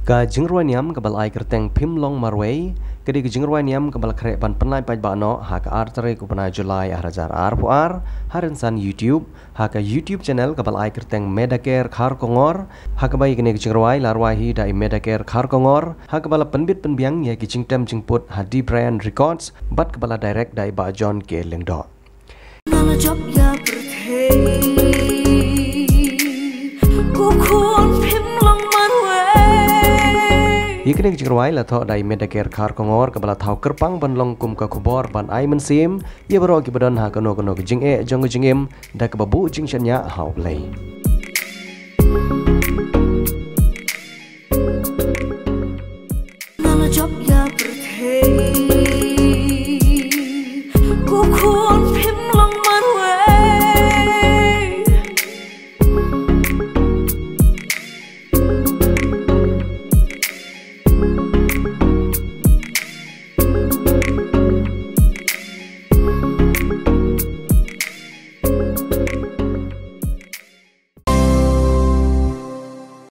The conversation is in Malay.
Ka jingruaniam kabal ai kerteng pim long marway kedi ke jingruaniam kabal kre ban penlai pai bano ha ka artere ku pana Julai arajar ar harensan YouTube ha ka YouTube channel kabal ai kerteng Medicare khar kongor ha ka bai kene ke jingruai larwahi dai Medicare khar kongor ha kabala penbit penbiang ya ki jingtem jingput ha di Brian Records bat kabala direct dai ba John ke lengdo Ikene jingruai la tho dai Medicare khar kongor kabala thau kerpang ban long kum ka khubor ban ai mensim ye baro ki badan ha kono kono jing e jong jingim da ka babu jing shanya hau play Job